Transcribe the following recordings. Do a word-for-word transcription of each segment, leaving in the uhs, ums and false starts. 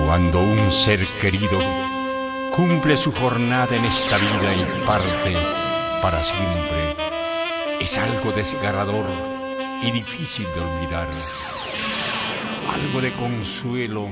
Cuando un ser querido cumple su jornada en esta vida y parte para siempre, es algo desgarrador y difícil de olvidar. Algo de consuelo.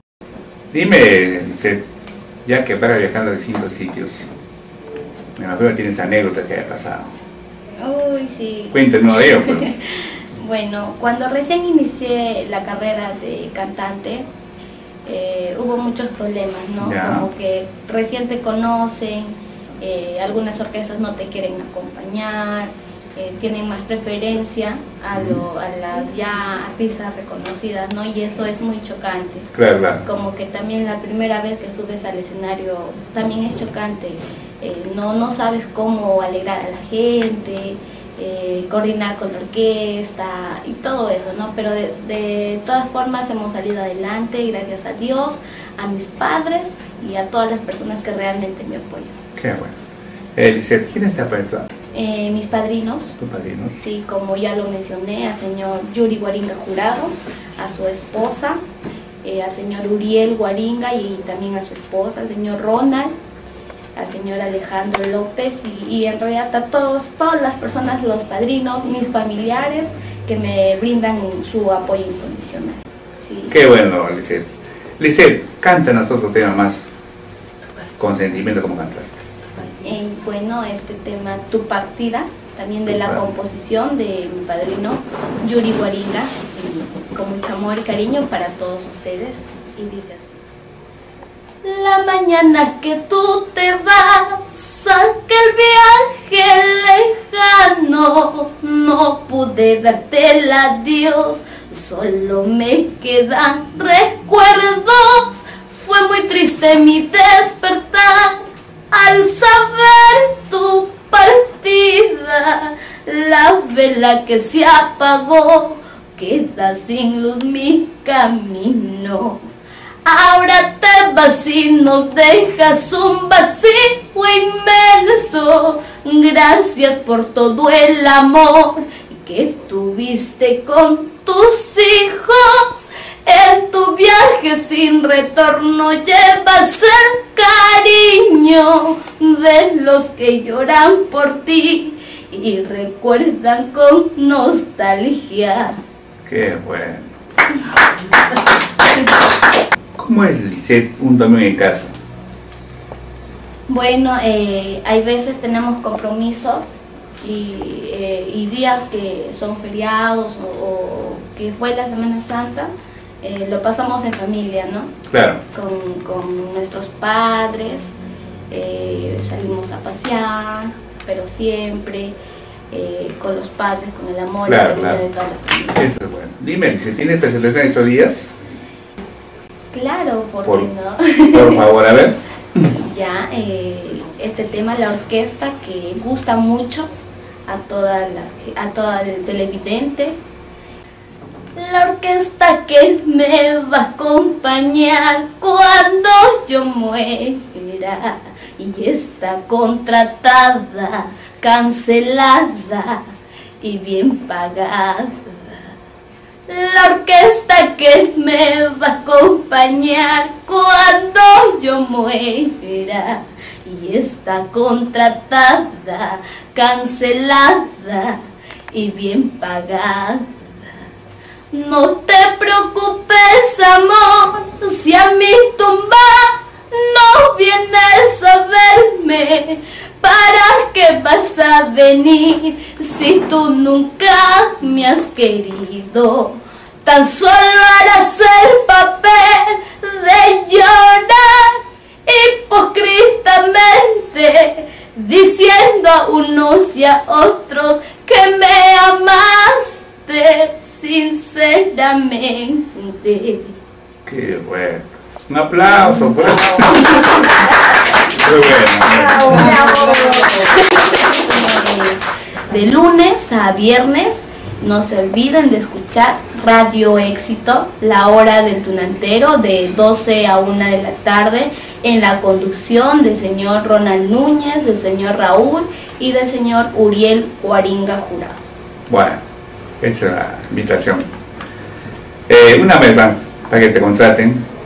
Dime, usted, ya que para viajando a distintos sitios, me imagino que tienes anécdotas que haya pasado. Uy, sí. Cuéntanos de ello, pues. Bueno, cuando recién inicié la carrera de cantante, eh, hubo muchos problemas, ¿no? Ya. Como que recién te conocen, eh, algunas orquestas no te quieren acompañar, eh, tienen más preferencia a, lo, a las ya artistas reconocidas, ¿no? Y eso es muy chocante. Claro, claro. Como que también la primera vez que subes al escenario también es chocante. Eh, no, no sabes cómo alegrar a la gente, eh, coordinar con la orquesta y todo eso, ¿no? Pero de, de todas formas hemos salido adelante, gracias a Dios, a mis padres y a todas las personas que realmente me apoyan. Qué bueno. Eliseth, ¿quién está para esto? Eh, mis padrinos, ¿Tus padrinos? sí, como ya lo mencioné, al señor Yuri Guaringa Jurado, a su esposa, eh, al señor Uriel Guaringa y también a su esposa, al señor Ronald, al señor Alejandro López y, y en realidad a todos, todas las personas, los padrinos, mis familiares que me brindan su apoyo incondicional. Sí. Qué bueno, Eliseth. Eliseth, cántanos otro tema más con sentimiento como cantaste. Y bueno, este tema, Tu Partida, también de la composición de mi padrino Yuri Guaringa, con mucho amor y cariño para todos ustedes, y dice así. La mañana que tú te vas, aquel viaje lejano, no pude darte el adiós, solo me quedan recuerdos. Fue muy triste mi despertar al saber tu partida. La vela que se apagó, queda sin luz mi camino. Ahora te vas y nos dejas un vacío inmenso. Gracias por todo el amor que tuviste con tus hijos. En tu viaje sin retorno llevas el cariño de los que lloran por ti y recuerdan con nostalgia. Qué bueno. ¿Cómo es, Eliseth, un domingo en casa? Bueno, eh, hay veces tenemos compromisos y, eh, y días que son feriados o, o que fue la Semana Santa, eh, lo pasamos en familia, ¿no? Claro. Con, con nuestros padres, eh, salimos a pasear, pero siempre eh, con los padres, con el amor y el Claro, cariño claro. de toda la familia. Eso es bueno. Dime, Eliseth, ¿tienes presentación estos días? Claro, ¿por, Por- qué no? Por favor, a ver. Ya, eh, este tema, la orquesta que gusta mucho a toda la, a toda el televidente. La orquesta que me va a acompañar cuando yo muera y está contratada, cancelada y bien pagada. La orquesta que me va a acompañar cuando yo muera y está contratada, cancelada y bien pagada. No te preocupes, amor, si a mi tumba no vienes a verme, ¿para qué vas a venir si tú nunca me has querido? Tan solo harás el papel de llorar hipócritamente, diciendo a unos y a otros que me amaste sinceramente. Qué bueno. Un aplauso. Pues. Muy bueno. De lunes a viernes, no se olviden de escuchar Radio Éxito, la hora del tunantero, de doce a una de la tarde, en la conducción del señor Ronald Núñez, del señor Raúl y del señor Uriel Guaringa Jurado. Bueno, hecha la invitación. Eh, una vez más, para que te contraten.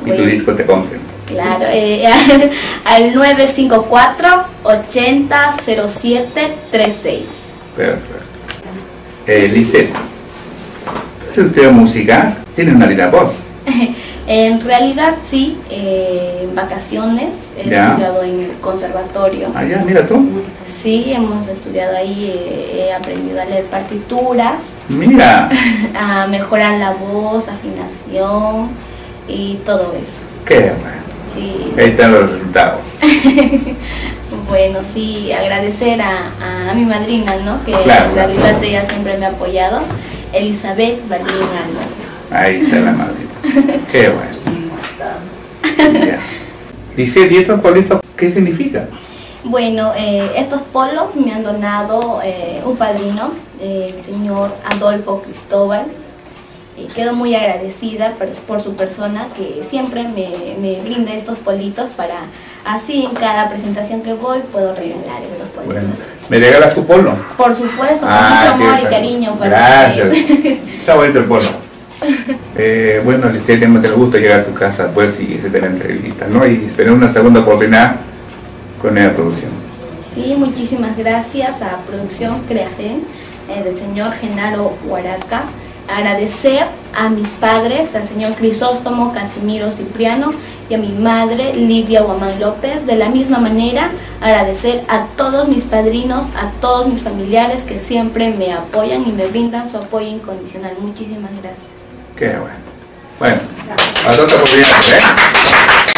y tu disco te compren. Claro, eh, al nueve cinco cuatro, ochenta, cero siete, treinta y seis. Perfecto. Eh, Lisette, ¿has estudiado música? ¿Tienes una linda voz? En realidad sí, eh, en vacaciones he Ya. estudiado en el conservatorio. Ah, ya, mira tú. Sí, hemos estudiado ahí, eh, he aprendido a leer partituras, Mira, a mejorar la voz, afinación y todo eso. qué bueno. Sí. Ahí están los resultados. Bueno, sí, agradecer a, a mi madrina, ¿no? Que Claro, en claro. realidad ella siempre me ha apoyado, Elizabeth Balín Álvarez. Ahí está la madre. Qué bueno. Ya. Lisette, ¿y estos politos qué significa? Bueno, eh, estos polos me han donado eh, un padrino, eh, el señor Adolfo Cristóbal. Y quedo muy agradecida por, por su persona que siempre me, me brinda estos politos para así en cada presentación que voy puedo regalar estos politos. Bueno, ¿me regalas tu polo? Por supuesto, con Ah, mucho amor qué y cariño para Gracias. usted. Está bonito el polo. Eh, bueno, Lisette, hemos tenido gusto llegar a tu casa pues y hacerte la entrevista, ¿no? Y esperar una segunda oportunidad con la producción. Sí, muchísimas gracias a Producción Creagen eh, del señor Genaro Huaraca. Agradecer a mis padres, al señor Crisóstomo Casimiro Cipriano y a mi madre Lidia Guamán López. De la misma manera, agradecer a todos mis padrinos, a todos mis familiares que siempre me apoyan y me brindan su apoyo incondicional. Muchísimas gracias. Qué bueno. Bueno, hasta otra oportunidad, ¿eh?